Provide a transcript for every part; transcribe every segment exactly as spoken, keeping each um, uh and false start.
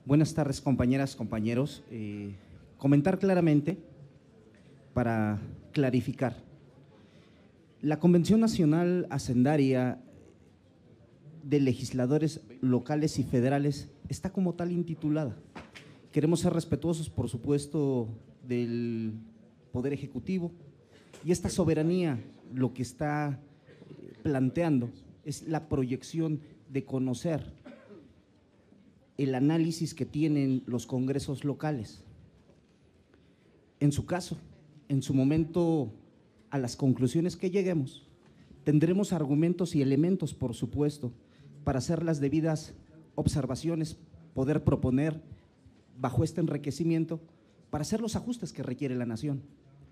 Buenas tardes, compañeras, compañeros. Eh, comentar claramente para clarificar. La Convención Nacional Hacendaria de Legisladores Locales y Federales está como tal intitulada. Queremos ser respetuosos, por supuesto, del Poder Ejecutivo, y esta soberanía lo que está planteando es la proyección de conocer el análisis que tienen los congresos locales. En su caso, en su momento, a las conclusiones que lleguemos, tendremos argumentos y elementos, por supuesto, para hacer las debidas observaciones, poder proponer bajo este enriquecimiento para hacer los ajustes que requiere la nación.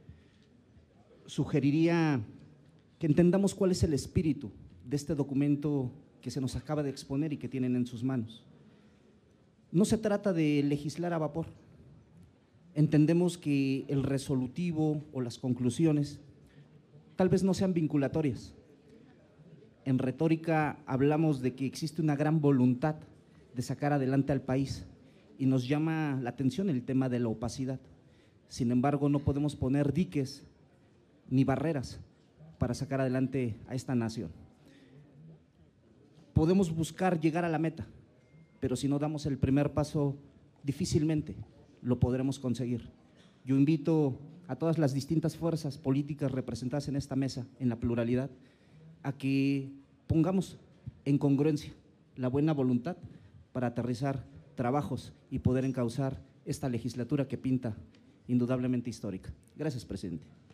Sugeriría que entendamos cuál es el espíritu de este documento que se nos acaba de exponer y que tienen en sus manos. No se trata de legislar a vapor. Entendemos que el resolutivo o las conclusiones tal vez no sean vinculatorias. En retórica hablamos de que existe una gran voluntad de sacar adelante al país y nos llama la atención el tema de la opacidad. Sin embargo, no podemos poner diques ni barreras para sacar adelante a esta nación. Podemos buscar llegar a la meta, pero si no damos el primer paso, difícilmente lo podremos conseguir. Yo invito a todas las distintas fuerzas políticas representadas en esta mesa, en la pluralidad, a que pongamos en congruencia la buena voluntad para aterrizar trabajos y poder encauzar esta legislatura que pinta indudablemente histórica. Gracias, presidente.